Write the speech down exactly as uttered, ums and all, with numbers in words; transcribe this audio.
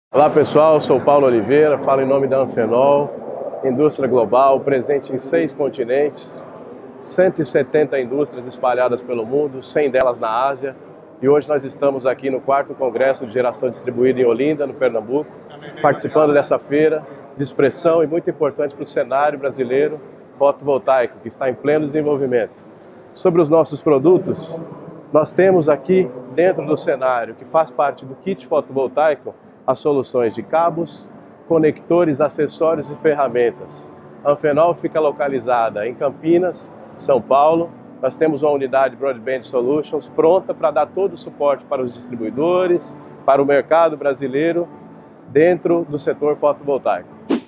Olá pessoal, sou Paulo Oliveira, falo em nome da Anfenol, indústria global, presente em seis continentes, cento e setenta indústrias espalhadas pelo mundo, cem delas na Ásia. E hoje nós estamos aqui no quarto Congresso de Geração Distribuída em Olinda, no Pernambuco, participando dessa feira de expressão e muito importante para o cenário brasileiro fotovoltaico, que está em pleno desenvolvimento. Sobre os nossos produtos, nós temos aqui dentro do cenário, que faz parte do kit fotovoltaico, as soluções de cabos, conectores, acessórios e ferramentas. A Anfenol fica localizada em Campinas, São Paulo. Nós temos uma unidade Broadband Solutions pronta para dar todo o suporte para os distribuidores, para o mercado brasileiro, dentro do setor fotovoltaico.